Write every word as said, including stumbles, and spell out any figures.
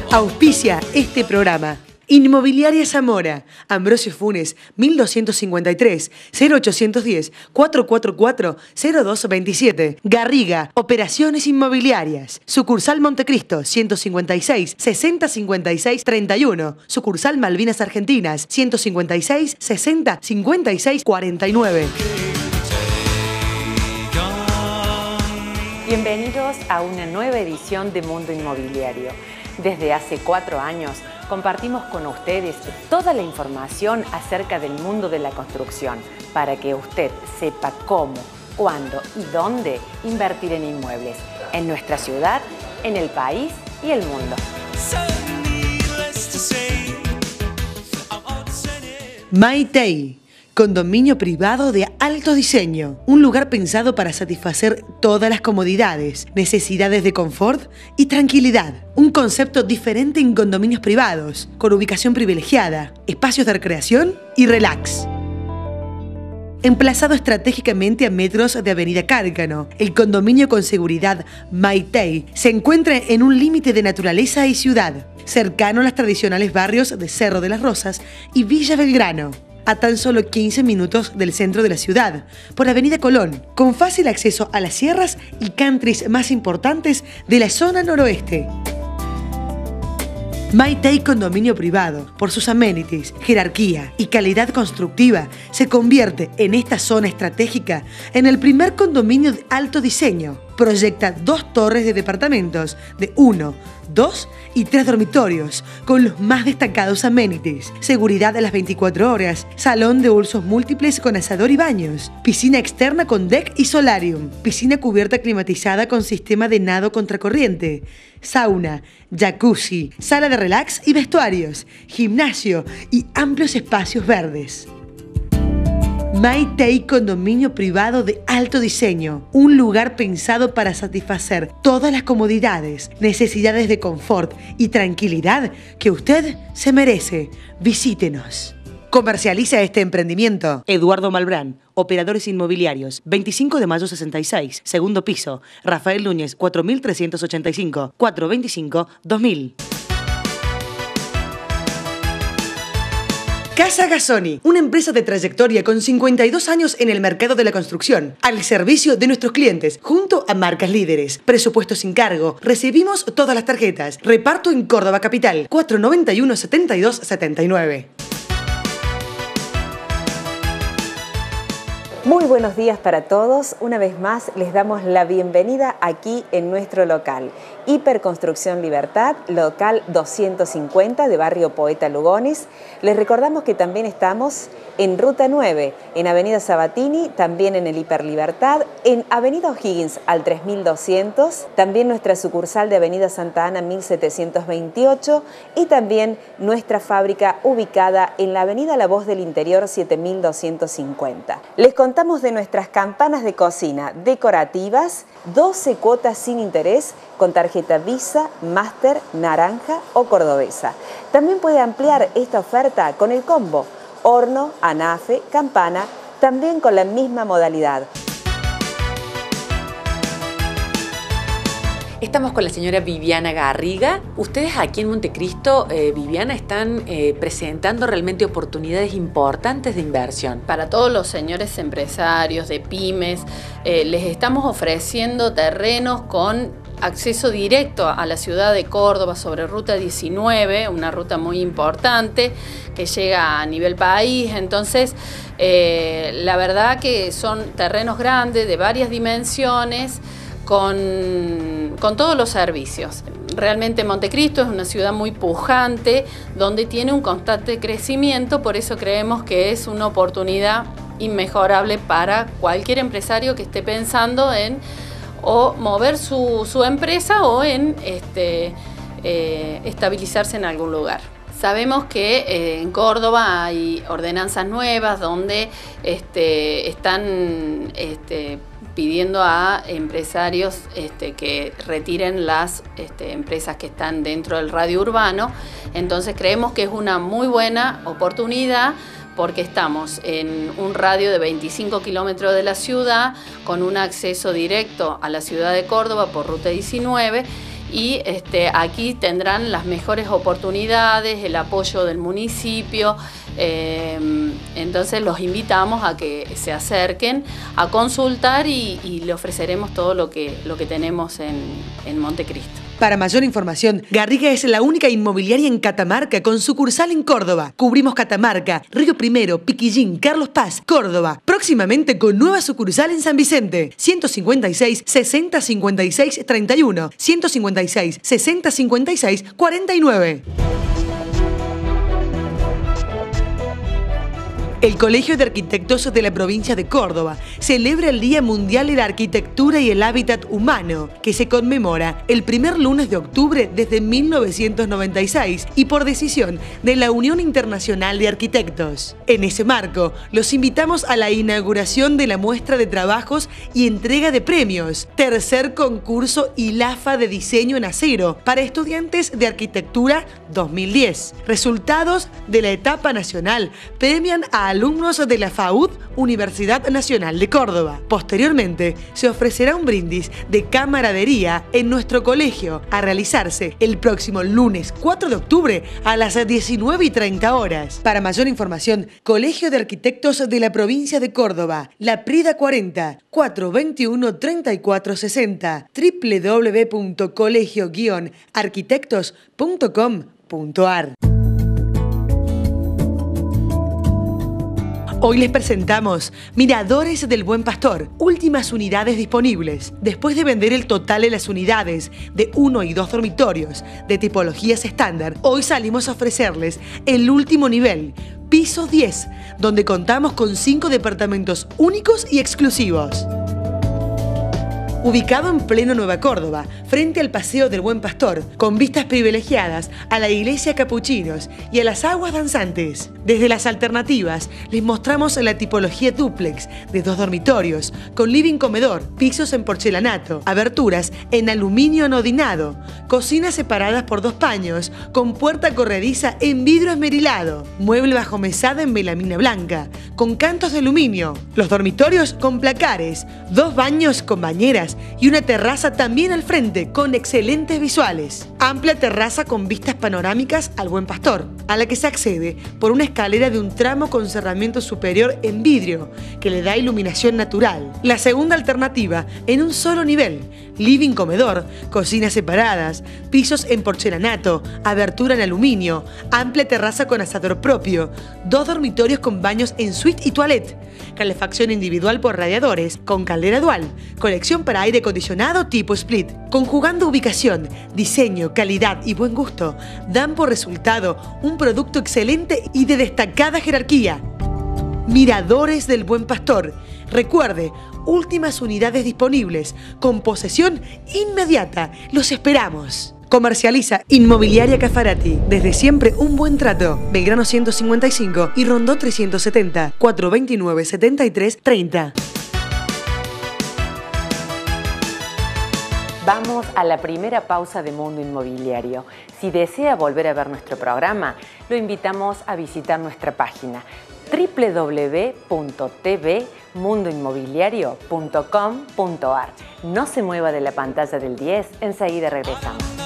Auspicia este programa. Inmobiliaria Zamora, Ambrosio Funes, mil doscientos cincuenta y tres, cero ochocientos diez, cuatrocientos cuarenta y cuatro, cero dos veintisiete. Garriga, Operaciones Inmobiliarias. Sucursal Montecristo, ciento cincuenta y seis, sesenta cincuenta y seis, treinta y uno. Sucursal Malvinas Argentinas, ciento cincuenta y seis, sesenta cincuenta y seis, cuarenta y nueve. Bienvenidos a una nueva edición de Mundo Inmobiliario. Desde hace cuatro años compartimos con ustedes toda la información acerca del mundo de la construcción para que usted sepa cómo, cuándo y dónde invertir en inmuebles en nuestra ciudad, en el país y el mundo. Maitei, condominio privado de alto diseño, un lugar pensado para satisfacer todas las comodidades, necesidades de confort y tranquilidad. Un concepto diferente en condominios privados, con ubicación privilegiada, espacios de recreación y relax. Emplazado estratégicamente a metros de Avenida Cárcano, el condominio con seguridad Maitei se encuentra en un límite de naturaleza y ciudad, cercano a los tradicionales barrios de Cerro de las Rosas y Villa Belgrano, a tan solo quince minutos del centro de la ciudad, por Avenida Colón, con fácil acceso a las sierras y countries más importantes de la zona noroeste. Maitei Condominio Privado, por sus amenities, jerarquía y calidad constructiva, se convierte en esta zona estratégica en el primer condominio de alto diseño. Proyecta dos torres de departamentos de uno, dos y tres dormitorios, con los más destacados amenities: seguridad a las veinticuatro horas, salón de usos múltiples con asador y baños, piscina externa con deck y solarium, piscina cubierta climatizada con sistema de nado contracorriente, sauna, jacuzzi, sala de relax y vestuarios, gimnasio y amplios espacios verdes. Maitei Condominio Privado de alto diseño, un lugar pensado para satisfacer todas las comodidades, necesidades de confort y tranquilidad que usted se merece. Visítenos. Comercializa este emprendimiento Eduardo Malbrán, Operadores Inmobiliarios, veinticinco de mayo sesenta y seis, segundo piso, Rafael Núñez, cuatro mil trescientos ochenta y cinco, cuatrocientos veinticinco, dos mil. Casa Gazzoni, una empresa de trayectoria con cincuenta y dos años en el mercado de la construcción, al servicio de nuestros clientes, junto a marcas líderes. Presupuesto sin cargo, recibimos todas las tarjetas. Reparto en Córdoba Capital, cuatro noventa y uno, setenta y dos, setenta y nueve. Muy buenos días para todos. Una vez más les damos la bienvenida aquí en nuestro local. Hiperconstrucción Libertad, local doscientos cincuenta de Barrio Poeta Lugones. Les recordamos que también estamos en Ruta nueve, en Avenida Sabatini, también en el Hiperlibertad, en Avenida O'Higgins al tres mil doscientos, también nuestra sucursal de Avenida Santa Ana mil setecientos veintiocho y también nuestra fábrica ubicada en la Avenida La Voz del Interior siete mil doscientos cincuenta. Les contamos de nuestras campanas de cocina decorativas, doce cuotas sin interés con tarjeta Visa, Master, Naranja o Cordobesa. También puede ampliar esta oferta con el combo horno, anafe, campana, también con la misma modalidad. Estamos con la señora Viviana Garriga. Ustedes aquí en Montecristo, eh, Viviana, están eh, presentando realmente oportunidades importantes de inversión. Para todos los señores empresarios de pymes, eh, les estamos ofreciendo terrenos con acceso directo a la ciudad de Córdoba sobre Ruta diecinueve, una ruta muy importante que llega a nivel país. Entonces, eh, la verdad que son terrenos grandes de varias dimensiones, Con, con todos los servicios. Realmente Montecristo es una ciudad muy pujante, donde tiene un constante crecimiento, por eso creemos que es una oportunidad inmejorable para cualquier empresario que esté pensando en o mover su, su empresa o en este, eh, estabilizarse en algún lugar. Sabemos que eh, en Córdoba hay ordenanzas nuevas donde este, están este, pidiendo a empresarios este, que retiren las este, empresas que están dentro del radio urbano. Entonces creemos que es una muy buena oportunidad porque estamos en un radio de veinticinco kilómetros de la ciudad, con un acceso directo a la ciudad de Córdoba por Ruta diecinueve, y este, aquí tendrán las mejores oportunidades, el apoyo del municipio. Eh, entonces los invitamos a que se acerquen a consultar y, y le ofreceremos todo lo que, lo que tenemos en, en Montecristo. Para mayor información, Garriga es la única inmobiliaria en Catamarca con sucursal en Córdoba. Cubrimos Catamarca, Río Primero, Piquillín, Carlos Paz, Córdoba. Próximamente con nueva sucursal en San Vicente. ciento cincuenta y seis, sesenta, cincuenta y seis, treinta y uno. ciento cincuenta y seis, sesenta, cincuenta y seis, cuarenta y nueve. El Colegio de Arquitectos de la provincia de Córdoba celebra el Día Mundial de la Arquitectura y el Hábitat Humano, que se conmemora el primer lunes de octubre desde mil novecientos noventa y seis y por decisión de la Unión Internacional de Arquitectos. En ese marco, los invitamos a la inauguración de la muestra de trabajos y entrega de premios, tercer concurso I L A F A de Diseño en Acero para estudiantes de Arquitectura dos mil diez. Resultados de la etapa nacional premian a alumnos de la FAUD, Universidad Nacional de Córdoba. Posteriormente, se ofrecerá un brindis de camaradería en nuestro colegio, a realizarse el próximo lunes cuatro de octubre a las diecinueve y treinta horas. Para mayor información, Colegio de Arquitectos de la provincia de Córdoba, La Prida cuarenta, cuatrocientos veintiuno, treinta y cuatro sesenta, doble u doble u doble u punto colegio guion arquitectos punto com punto ar. Hoy les presentamos Miradores del Buen Pastor, últimas unidades disponibles. Después de vender el total de las unidades de uno y dos dormitorios de tipologías estándar, hoy salimos a ofrecerles el último nivel, piso diez, donde contamos con cinco departamentos únicos y exclusivos. Ubicado en pleno Nueva Córdoba, frente al Paseo del Buen Pastor, con vistas privilegiadas a la iglesia Capuchinos y a las aguas danzantes. Desde las alternativas, les mostramos la tipología dúplex de dos dormitorios, con living comedor, pisos en porcelanato, aberturas en aluminio anodinado, cocinas separadas por dos paños, con puerta corrediza en vidrio esmerilado, mueble bajo mesada en melamina blanca, con cantos de aluminio, los dormitorios con placares, dos baños con bañeras y una terraza también al frente con excelentes visuales. Amplia terraza con vistas panorámicas al Buen Pastor, a la que se accede por una escalera de un tramo con cerramiento superior en vidrio que le da iluminación natural. La segunda alternativa en un solo nivel, living comedor, cocinas separadas, pisos en porcelanato, abertura en aluminio, amplia terraza con asador propio, dos dormitorios con baños en suite y toilette, calefacción individual por radiadores, con caldera dual, conexión para aire acondicionado tipo split. Conjugando ubicación, diseño, calidad y buen gusto, dan por resultado un producto excelente y de destacada jerarquía. Miradores del Buen Pastor. Recuerde, últimas unidades disponibles, con posesión inmediata. Los esperamos. Comercializa Inmobiliaria Caffarati. Desde siempre un buen trato. Belgrano ciento cincuenta y cinco y Rondó trescientos setenta, cuatrocientos veintinueve, setenta y tres, treinta. Vamos a la primera pausa de Mundo Inmobiliario. Si desea volver a ver nuestro programa, lo invitamos a visitar nuestra página doble u doble u doble u punto t v mundo inmobiliario punto com punto ar. No se mueva de la pantalla del diez, enseguida regresamos.